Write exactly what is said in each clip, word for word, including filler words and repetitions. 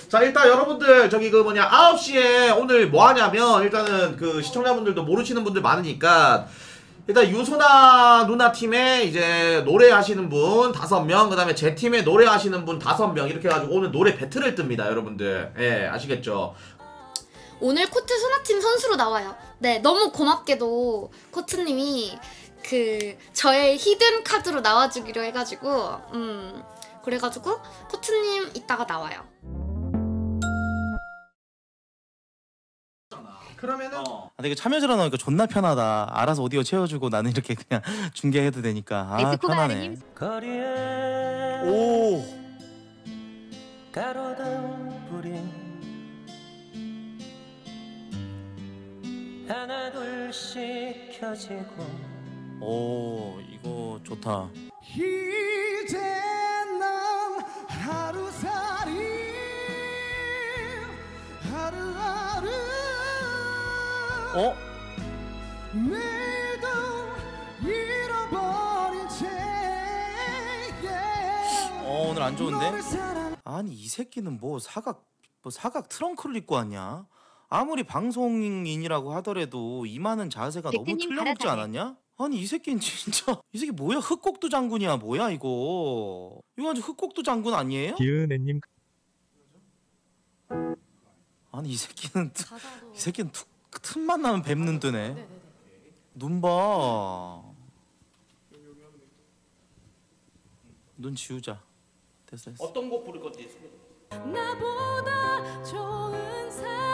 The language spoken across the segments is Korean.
자 일단 여러분들 저기 그 뭐냐 아홉 시에 오늘 뭐 하냐면 일단은 그 시청자분들도 모르시는 분들 많으니까 일단 유소나 누나 팀에 이제 노래하시는 분 다섯 명, 그 다음에 제 팀에 노래하시는 분 다섯 명 이렇게 해가지고 오늘 노래 배틀을 뜹니다 여러분들. 예 아시겠죠? 오늘 코트 소나팀 선수로 나와요. 네 너무 고맙게도 코트님이 그 저의 히든 카드로 나와주기로 해가지고 음 그래가지고 코트님 이따가 나와요. 그러면은 어. 근데 이거 참여자로 나오니까 존나 편하다. 알아서 오디오 채워주고 나는 이렇게 그냥 중계해도 되니까 아 편하네. 오. 가로등 불이 하나 둘씩 켜지고. 오 이거 좋다. 이제 난 하루살이 하루하루 어? 내일도 잃어버린 채 어 오늘 안 좋은데? 아니 이 새끼는 뭐 사각 뭐 사각 트렁크를 입고 왔냐? 아무리 방송인이라고 하더라도 임하는 자세가 너무 틀려먹지 않았냐? 아니 이 새끼는 진짜 이 새끼 뭐야? 흑곡도 장군이야 뭐야 이거? 이거 완전 흑곡도 장군 아니에요? 기은애님 아니 이 새끼는 이 새끼는 툭, 틈만 나면 뱀눈 뜨네. 눈 봐. 눈 지우자. 됐어 됐어. 어떤 곡 부를 건지 나보다 좋은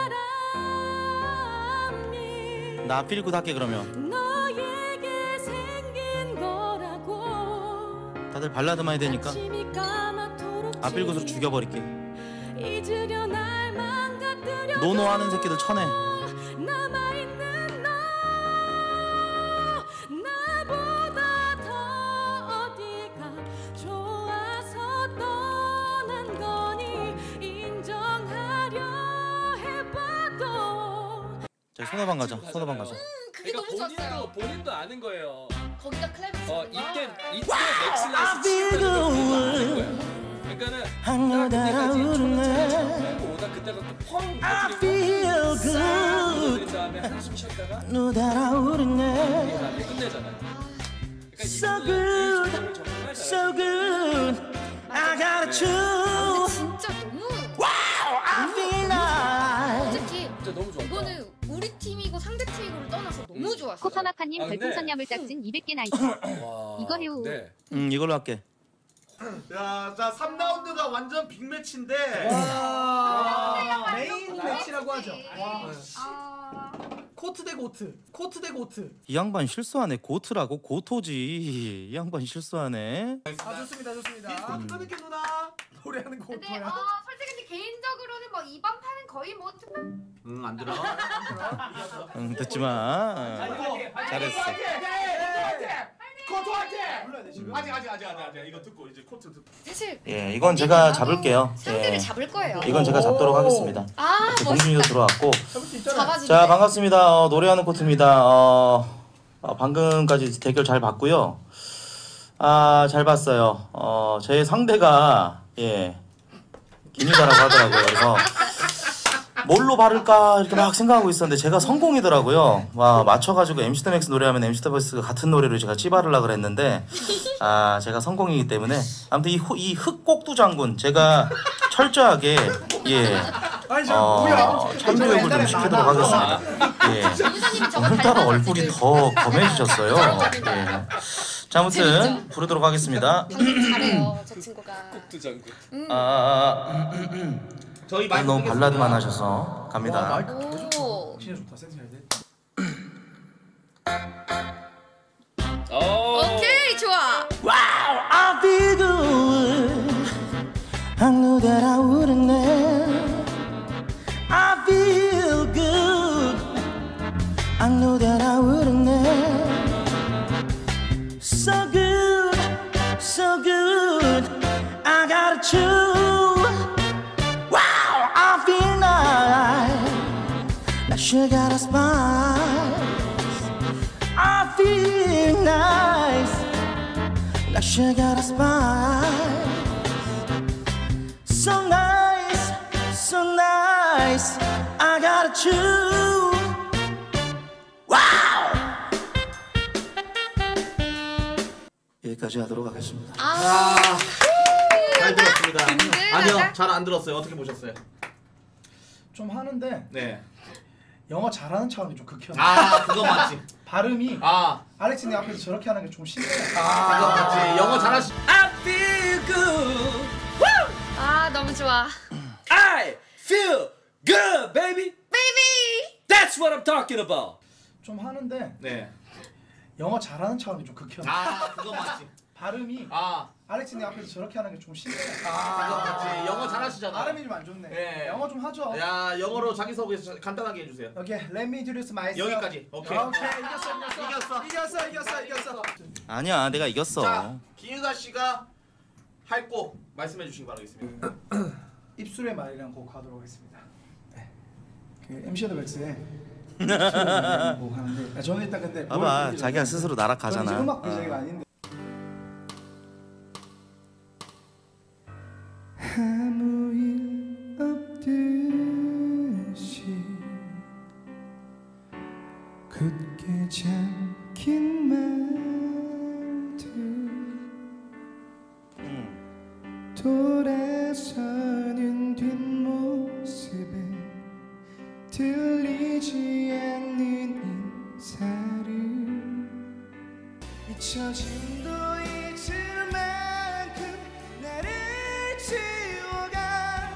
사람이 나 필굿 할게 그러면. 너에게 생긴 거라고. 다들 발라드만 해야 되니까 아필굿으로 죽여버릴게. 잊으려 날 망가뜨려 노노하는 새끼들 쳐내. 남아있는 너 나보다 더 어디가 좋아서 떠난 거니 인정하려 해봐도. 자 소나방 가자. 소나방 가자. 음 그게 그러니까 너무 좋았어요. 본인도 본인도 아는 거예요. 거기가 클라이맥스. 어 이때 이때 맥슬라이스 치는 거 아는 거야. 그러니까는 딱 그때까지 말고 오다 그때가 펑 터뜨리고 싹 들인 다음에 한숨 쉬었다가 끝내잖아요. 그러니까 So good, so good. I got 근데 you. 진짜 너무 Wow, I feel like. 특히 진짜 너무 좋아. 이거는 우리 팀이고 상대 팀이고를 떠나서 너무 좋았어요. 코파마파님 아, 근데- 별풍선 야물딱진 이백 개 나이스. 이거 해요. 네. 음 이걸로 할게. 자, 자 삼 라운드가 완전 빅매치인데 와 메인 매치라고 하죠. 아, 코트 대 고트, 코트 대 고트. 이 양반 실수하네. 고트라고 고토지. 이 양반 실수하네. 아 좋습니다, 좋습니다. 뜨느끼 누나 노래하는 근데 고토야. 어, 솔직히 근데 개인적으로는 뭐 이번 판은 거의 뭐 응안 들어. 응 듣지 마. 잘했어. 코트 화이팅! 불러야 돼 지금. 아직 아직 아직 아직 아직 이거 듣고 이제 코트 듣고. 사실 예 이건 제가 잡을게요. 상대를 예. 잡을 거예요. 이건 제가 잡도록 하겠습니다. 아 공준이도 들어왔고. 잡아주네. 자 반갑습니다. 어, 노래하는 코트입니다. 어, 어, 방금까지 대결 잘 봤고요. 아 잘 봤어요. 어, 제 상대가 예 김유다라고 하더라고요. 그래서 뭘로 바를까 이렇게 막 생각하고 있었는데 제가 성공이더라고요. 와 맞춰가지고 엠씨 더 맥스 노래하면 엠씨 더 맥스가 같은 노래로 제가 찌바르려 그랬는데 아 제가 성공이기 때문에 아무튼 이, 후, 이 흑곡두 장군 제가 철저하게 예 어, 참교육을 좀 시키도록 하겠습니다. 예 오늘따라 얼굴이 더 검해지셨어요. 예. 자 아무튼 부르도록 하겠습니다. 방송 잘해요 저 친구가. 꼭두 장군. 음. 아, 아, 아, 음, 음, 음. 저희 마이크 너무 끄겠습니다. 발라드만 하셔서 갑니다. 와 마이크 오. 진짜 좋다. 세팅 잘 돼. 어. 오케이 좋아. Wow, I feel good. I know that I wouldn't have. I feel good. I know that I wouldn't have. So good, so good. I got you. Wow, I feel nice. Like she got a smile. I feel nice. Like she got a smile. So nice, so eyes I gotta choose. 와우. 여기까지 하도록 하겠습니다. 아, 잘 들었습니다. 든든하다. 아니요, 잘 안 들었어요. 어떻게 보셨어요? 좀 하는데 네. 영어 잘하는 척하는 게 좀 극혐. 아, 그건 맞지. 발음이 아, 알렉스님 앞에서 저렇게 하는 게 좀 싫어요. 그건 맞지. 영어 잘하시. I feel good. 아 너무 좋아. I feel good, baby. 베이비. That's what I'm talking about. 좀 하는데 네. 영어 잘하는 척하는 게 좀 극혐. 아, 그건 맞지. 발음이 아, 알렉스님 앞에서 저렇게 하는 게 좀 싫어요. 그건 맞지. 영어 잘하시잖아. 발음이 좀 안 좋네. 네. 영어 좀 하죠. 야, 영어로 자기소개 간단하게 해주세요. 오케이, let me introduce myself. 여기까지. 오케이. 오케이, 이겼어, 이겼어, 이겼어. 이겼어, 이겼어, 이겼어. 아니야, 내가 이겼어. 자, 기유다 씨가 할 곡 말씀해 주시기 바라겠습니다. 입술의 말이라는 곡 하도록 하겠습니다. 네. 그 엠씨 더백스의 입술의 말이라는 곡 하는데, 아, 저는 일단 근데 뭘 봐봐, 부르려고 자기가 했는데, 스스로 저는 이제 날아가잖아. 음악 디제이가 아닌데. 아무 일 없듯이 굳게 잠긴 말들 음. 돌아서는 뒷모습에 들리지 않는 인사를 잊혀짐도 잊을 만큼 나를 지워가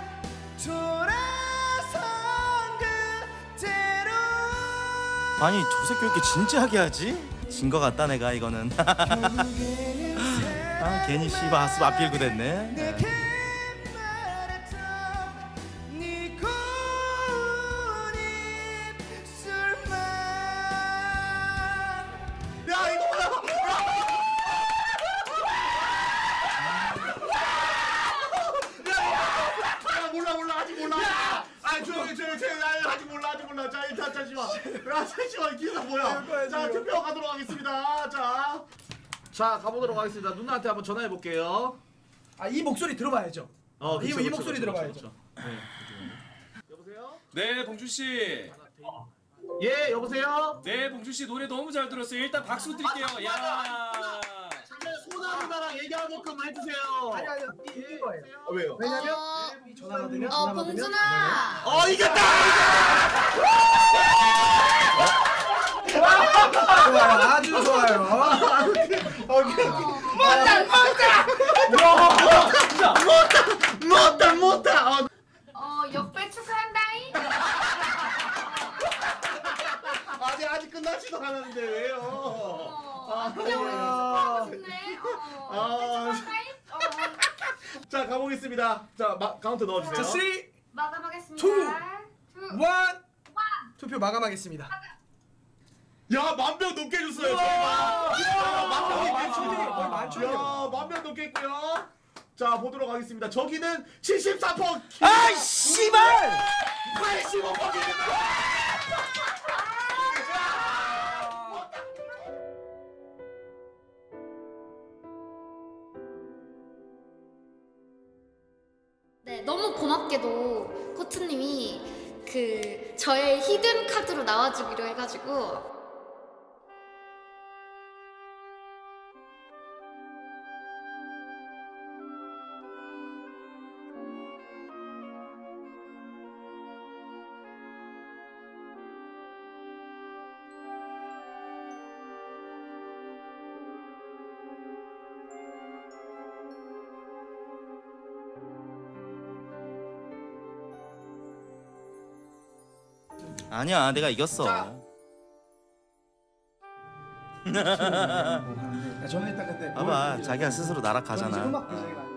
돌아선 그대로. 아니 저 새끼 왜 이렇게 진지하게 하지? 진 거 같다 내가 이거는. 결국에는 아 괜히 씨발 하스 앞길고 됐네. 내게 말했던 네 고운 입술만. 야, 이거 뭐야? 야, 몰라 몰라 아직 몰라. 아, 조용히 조용히 조용히. 아, 아직 몰라 아직 몰라. 자, 일단 잠시만. 야, 잠시만. 기사 뭐야? 자, 투표 가도록 하겠습니다. 자, 자 가보도록 하겠습니다. 누나한테 한번 전화해 볼게요. 아, 이 목소리 들어봐야죠. 어, 이- 그쵸, 이 그쵸, 목소리 그쵸, 들어봐야죠. 그쵸, 그쵸. 네. 여보세요? 네, 봉준 씨. 예, 여보세요? 네, 봉준 씨 노래 너무 잘 들었어요. 일단 박수 드릴게요. 야. 소나 누나랑 얘기하게끔 해주세요. 아니 아니 이긴 거예요. 어, 왜요? 왜냐면 어, 전화 받으면 어 전화 받으면 봉준아. 어, 이겼다! 좋아요. 아주 좋아요. 못다 못다. 못다 못다. 어, 어 역배 축하한다잉. 아직 아직 끝나지도 않았는데 왜요? 어, 그냥 우리 축하하고 싶네. 어, 아. 역배 축하한다잉. 어, 자, 가보겠습니다. 자, 마, 카운트 넣어주세요. 자, 삼, 이, 마감하겠습니다. 투. 투. 일. 투표 마감하겠습니다. 야, 만 명 넘게 해줬어요. 우와. 만 명이 만 됐죠. 명이 거의 만천이요. 야, 만 명 넘게 했고요. 자, 보도록 하겠습니다. 저기는 칠십사 퍼센트. 아이 씨발! 팔십오 퍼센트. 네, 너무 고맙게도 코트님이 그 저의 히든 카드로 나와주기로 해가지고 아니야 내가 이겼어. 자. 저는 일단 근데 뭘 봐봐 부르려고 자기가 했는데, 스스로 저는 이제 날아가잖아. 음악 디제이가